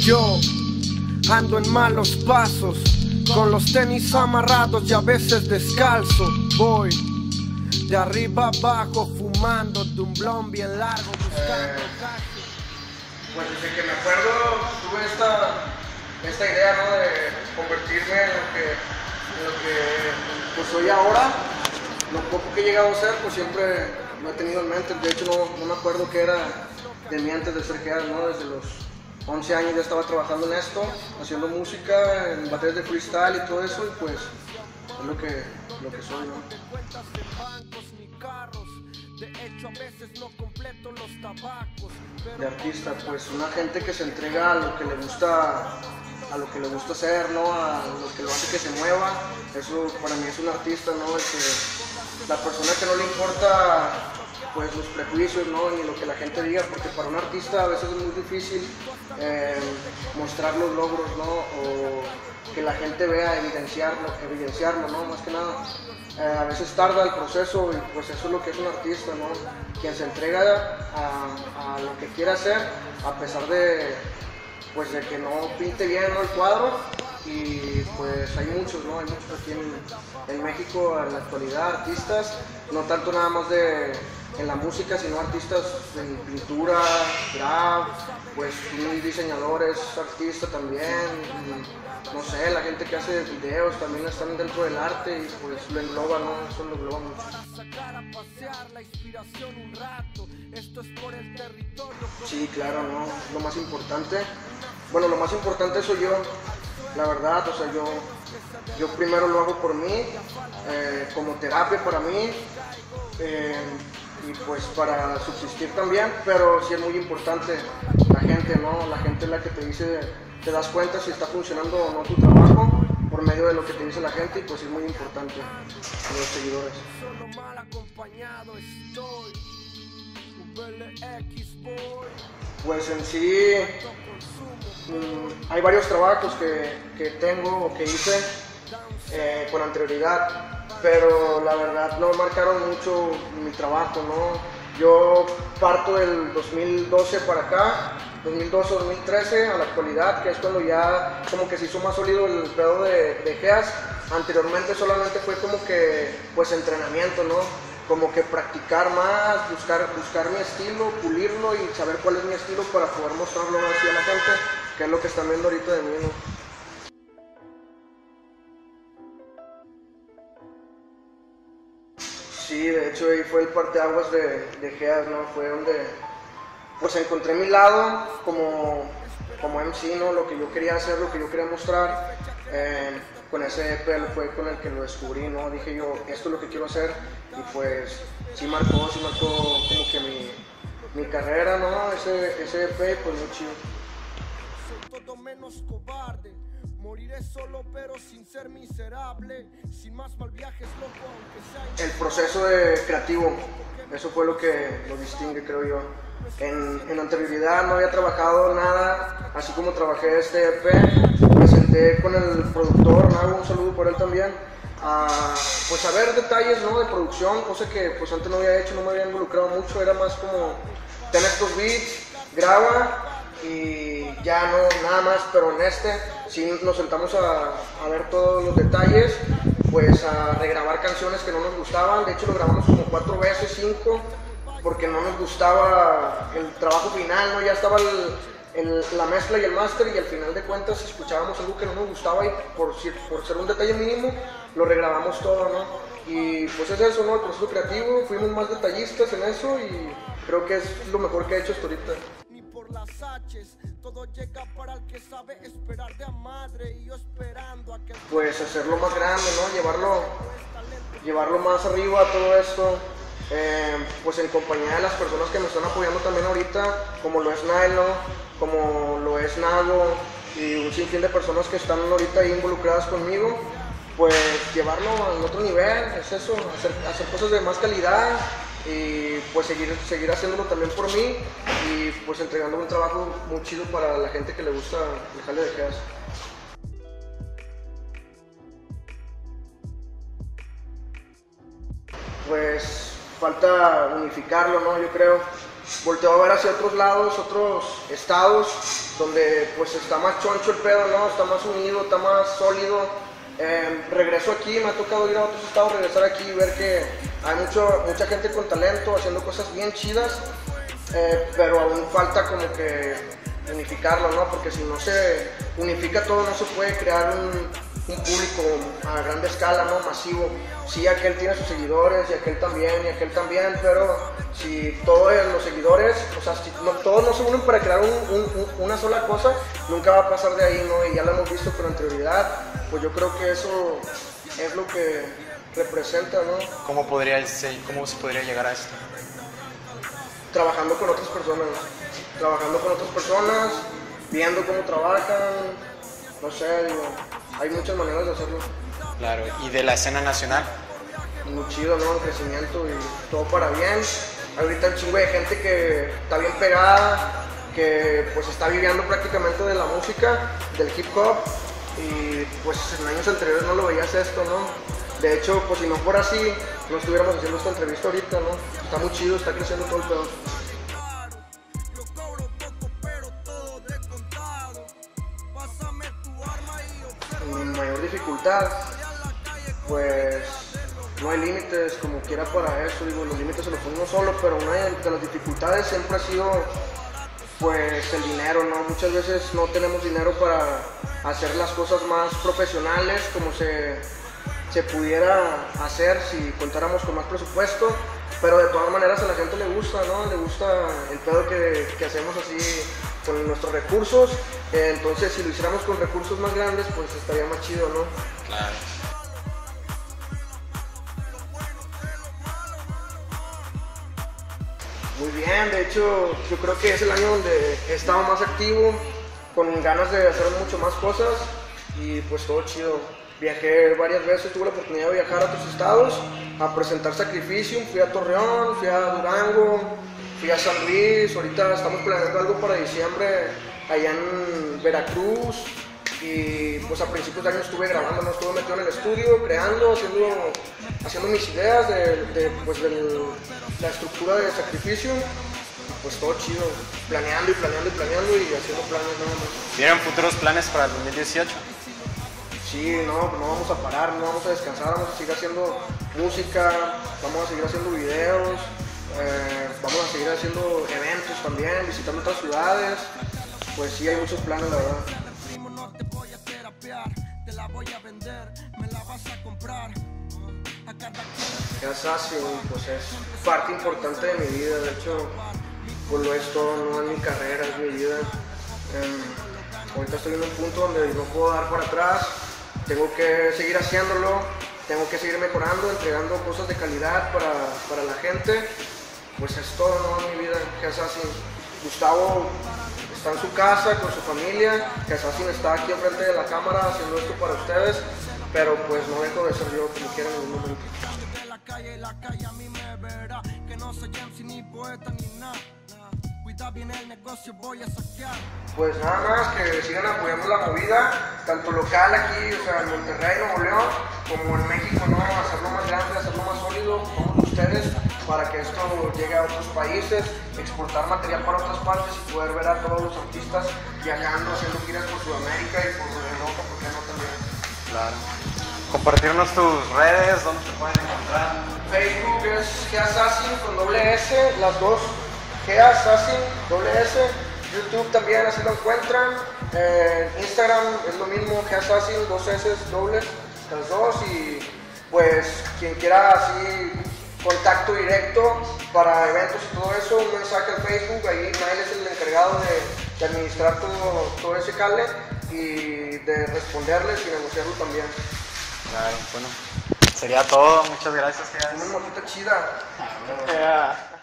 Yo ando en malos pasos, con los tenis amarrados y a veces descalzo. Voy de arriba abajo fumando de un blond bien largo buscando cacho. Pues desde que me acuerdo tuve esta idea, ¿no?, de convertirme en lo que pues soy ahora. Lo poco que he llegado a ser, pues siempre lo he tenido en mente. De hecho no me acuerdo qué era de mí antes de ser Geas, ¿no? Desde los 11 años ya estaba trabajando en esto, haciendo música, en batallas de freestyle y todo eso, y pues es lo que soy, ¿no? De artista, pues una gente que se entrega a lo que le gusta hacer, ¿no? A lo que lo hace que se mueva. Eso para mí es un artista, ¿no? La persona que no le importa pues los prejuicios, ¿no?, ni lo que la gente diga, porque para un artista a veces es muy difícil mostrar los logros, ¿no?, o que la gente vea, evidenciarlo, ¿no?, más que nada. A veces tarda el proceso y pues eso es lo que es un artista, ¿no?, quien se entrega a lo que quiere hacer, a pesar de que no pinte bien, ¿no?, el cuadro. Y pues hay muchos, ¿no? Hay muchos aquí en México en la actualidad, artistas, no tanto nada más en la música, sino artistas en pintura, graf, pues diseñadores, artistas también, y, no sé, la gente que hace videos también están dentro del arte y pues lo engloba, ¿no? Eso lo engloba mucho. Sí, claro, ¿no? Lo más importante, bueno, lo más importante soy yo. La verdad, o sea, yo primero lo hago por mí, como terapia para mí, y pues para subsistir también, pero sí es muy importante la gente, ¿no? La gente es la que te dice, te das cuenta si está funcionando o no tu trabajo por medio de lo que te dice la gente, y pues es muy importante los seguidores. Pues en sí hay varios trabajos que tengo o que hice con anterioridad, pero la verdad no marcaron mucho mi trabajo, ¿no? Yo parto del 2012 para acá, 2012-2013 a la actualidad, que es cuando ya como que se hizo más sólido el pedo de Geas. Anteriormente solamente fue como que pues entrenamiento, ¿no? Como que practicar más, buscar mi estilo, pulirlo y saber cuál es mi estilo para poder mostrarlo así a la gente, que es lo que están viendo ahorita de mí, ¿no? Sí, de hecho ahí fue el parteaguas de Geas, ¿no? Fue donde pues encontré mi lado como MC, ¿no? Lo que yo quería hacer, lo que yo quería mostrar. Con ese EP fue con el que lo descubrí, ¿no? Dije yo, esto es lo que quiero hacer, y pues sí marcó como que mi carrera, ¿no? Ese EP, pues muy chido. Todo menos cobarde, moriré solo pero sin ser miserable, sin más mal viajes loco aunque sea. El proceso creativo, eso fue lo que lo distingue, creo yo. En anterioridad no había trabajado nada, así como trabajé este EP, me senté con el productor, Nago, un saludo por él también, pues a ver detalles, ¿no?, de producción, cosa que pues antes no había hecho, no me había involucrado mucho, era más como tener estos beats, graba y ya no, nada más, pero en este sí nos sentamos a ver todos los detalles, pues a regrabar canciones que no nos gustaban. De hecho lo grabamos como 4 veces, 5, porque no nos gustaba el trabajo final, ¿no? Ya estaba la mezcla y el máster, y al final de cuentas escuchábamos algo que no nos gustaba y por ser un detalle mínimo lo regrabamos todo, ¿no? Y pues es eso, ¿no? El proceso creativo, fuimos más detallistas en eso y creo que es lo mejor que he hecho hasta ahorita. Las H's, todo llega para el que sabe esperar de a madre, y yo esperando a que pues hacerlo más grande, ¿no? Llevarlo más arriba a todo esto, pues en compañía de las personas que me están apoyando también ahorita, como lo es Nailo, como lo es Nago y un sinfín de personas que están ahorita ahí involucradas conmigo, pues llevarlo al otro nivel, es eso, hacer cosas de más calidad. Y pues seguir haciéndolo también por mí, y pues entregando un trabajo muy chido para la gente que le gusta el jale de Geas. Pues falta unificarlo, ¿no? Yo creo volteo a ver hacia otros lados, otros estados, donde pues está más choncho el pedo, ¿no? Está más unido, está más sólido. Regreso aquí, me ha tocado ir a otros estados, regresar aquí y ver que hay mucha gente con talento, haciendo cosas bien chidas, pero aún falta como que unificarlo, ¿no? Porque si no se unifica todo, no se puede crear un público a gran escala, ¿no? Masivo. Sí, aquel tiene sus seguidores, y aquel también, pero si todos los seguidores, o sea, si todos no se unen para crear una sola cosa, nunca va a pasar de ahí, ¿no? Y ya lo hemos visto con anterioridad, pues yo creo que eso es lo que representa, ¿no? ¿Cómo se podría llegar a esto? Trabajando con otras personas, viendo cómo trabajan, no sé, digo, hay muchas maneras de hacerlo. Claro, ¿y de la escena nacional? Muy chido, ¿no? Crecimiento y todo para bien. Ahorita hay un chingo de gente que está bien pegada, que pues está viviendo prácticamente de la música, del hip hop, y pues en años anteriores no lo veías esto, ¿no? De hecho, pues si no fuera así, no estuviéramos haciendo esta entrevista ahorita, ¿no? Está muy chido, está creciendo todo el pedo. Mi mayor dificultad, pues no hay límites como quiera para eso, digo, los límites se los pone uno solo, pero una de las dificultades siempre ha sido pues el dinero, ¿no? Muchas veces no tenemos dinero para hacer las cosas más profesionales como se pudiera hacer si contáramos con más presupuesto, pero de todas maneras a la gente le gusta, ¿no? Le gusta el pedo que hacemos así con nuestros recursos, entonces si lo hiciéramos con recursos más grandes, pues estaría más chido, ¿no? Claro. Muy bien, de hecho yo creo que es el año donde he estado más activo, con ganas de hacer mucho más cosas y pues todo chido. Viajé varias veces, tuve la oportunidad de viajar a otros estados a presentar Sacrificium, fui a Torreón, fui a Durango, fui a San Luis, ahorita estamos planeando algo para diciembre allá en Veracruz y pues a principios de año estuve grabando, ¿no? Estuve metido en el estudio, creando, haciendo mis ideas de la estructura de Sacrificium, pues todo chido, planeando y haciendo planes nada más. ¿Tienen futuros planes para el 2018? Sí, no vamos a parar, no vamos a descansar, vamos a seguir haciendo música, vamos a seguir haciendo videos, vamos a seguir haciendo eventos también, visitando otras ciudades, pues sí hay muchos planes la verdad. Assassin, pues es parte importante de mi vida, de hecho pues lo es todo, no es mi carrera, es mi vida. Ahorita estoy en un punto donde no puedo dar para atrás, tengo que seguir haciéndolo, tengo que seguir mejorando, entregando cosas de calidad para la gente, pues es todo, ¿no? En mi vida. Assassin, Gustavo está en su casa con su familia, Assassin está aquí enfrente de la cámara haciendo esto para ustedes, pero pues no dejo de ser yo como quiera en algún momento. Pues nada más que sigan apoyando la movida, tanto local aquí, o sea, en Monterrey, Nuevo León, como en México, ¿no? Hacerlo más grande, hacerlo más sólido, como ustedes, para que esto llegue a otros países, exportar material para otras partes y poder ver a todos los artistas viajando, haciendo giras por Sudamérica y por Europa, ¿por qué no también? Claro. Compartirnos tus redes, ¿dónde te pueden encontrar? Facebook es G-Assassin con doble S, las dos, G-Assassin, doble S. YouTube también, así lo encuentran. Instagram es lo mismo, G-Assassin, dos S dobles, las dos. Y pues quien quiera así contacto directo para eventos y todo eso, un mensaje al Facebook, ahí Nail es el encargado de administrar todo ese cable y de responderles y negociarlo también. Claro, bueno, sería todo, muchas gracias. Una motita chida. Yeah.